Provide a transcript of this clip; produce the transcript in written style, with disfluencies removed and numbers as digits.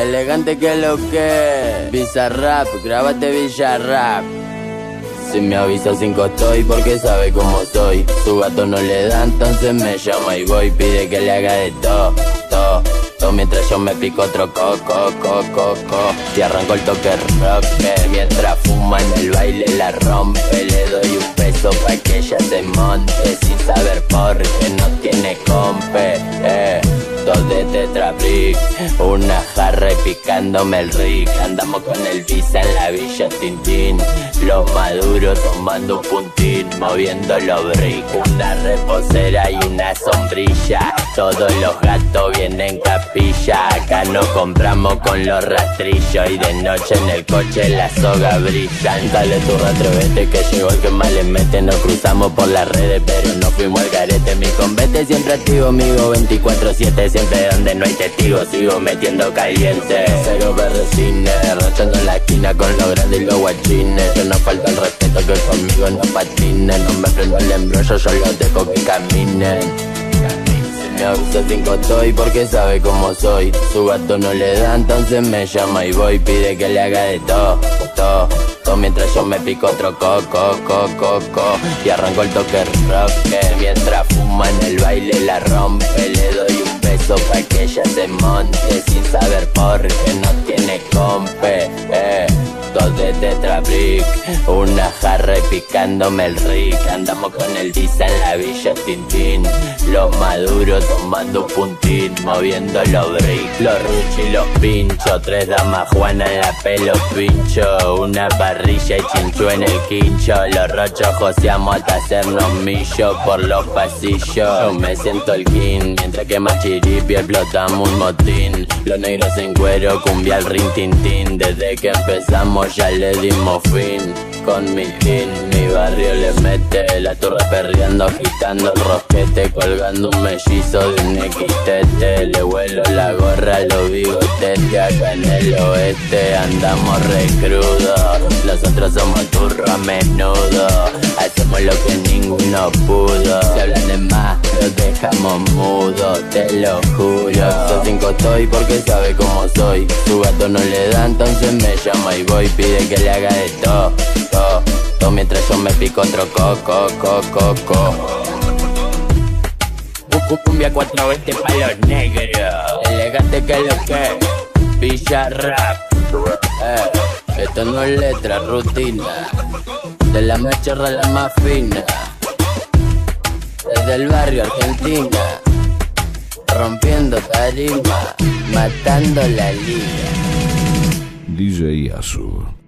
Elegante que lo que Bizarrap, grábate Villarrap. Si me avisa 5 estoy porque sabe cómo soy. Su gato no le da, entonces me llama y voy. Pide que le haga de todo. Mientras yo me pico otro coco. Y arranco el toque rock. Mientras fuma en el baile la rompe. Le doy un peso pa' que ella se monte. Sin saber por qué no tiene compe. Dos de tetrabrick, una jarra y picándome el rick. Andamos con el visa en la villa Tintín. Los maduros tomando un puntín, moviendo los brick. Una reposera y una sombrilla. Todos los gatos vienen capilla. Acá nos compramos con los rastrillos. Y de noche en el coche las sogas brillan. Dale tu atrévete que llegó el que más le mete. Nos cruzamos por las redes pero no fuimos al garete. Mi convete siempre activo, amigo 24/7. Siempre donde no hay testigos sigo metiendo caliente. Cero berrecines, rachando en la esquina con los grandes y los guachines. Yo no falta el respeto que conmigo no patinen. No me prendo el embrollo, yo los dejo que caminen. Si me avisa 5 estoy porque sabe cómo soy. Su gato no le da, entonces me llama y voy. Pide que le haga de todo. Mientras yo me pico otro coco. Y arranco el toque rock. Mientras fuma en el baile la rompe. Le doy un beso pa' que ella se monte. Sin saber por qué no tiene compe. Dos de tetrabrick, una jarra y picándome el rick. Andamos con el visa en la villa Tintín. Los maduros tomando un puntín, moviendo los brick. Los ruchis y los pinchos, 3 damas Juana en la pelo pincho. Una parrilla y chinchú en el quincho. Los rochos joseamos hasta hacernos millo por los pasillos. Yo me siento el king, mientras que más chiripi explotamos un motín. Los negros en cuero, cumbia al rin tin tin. Desde que empezamos ya le dimos fin. Con mi team, mi barrio le mete. La turra perreando, agitando el rosquete. Colgando un mellizo de un XTT. Le vuelo la gorra a los bigotes. Que acá en el oeste andamos re crudos. Nosotros somos turro a menudo. Hacemos lo que ninguno pudo. Si hablan de más, los dejamos mudos. Te lo juro. Yo 5 estoy porque sabe cómo soy. Su gato no le da, entonces me llama y voy. Pide que le haga de todo. Mientras yo me pico otro coco. Cumbia 420 pa' los negros. Elegante que lo que Villarrap. Esto no es letra, rutina. De la más chorra a la más fina. Desde el barrio Argentina. Rompiendo tarima. Matando la liga. DJ Yasu.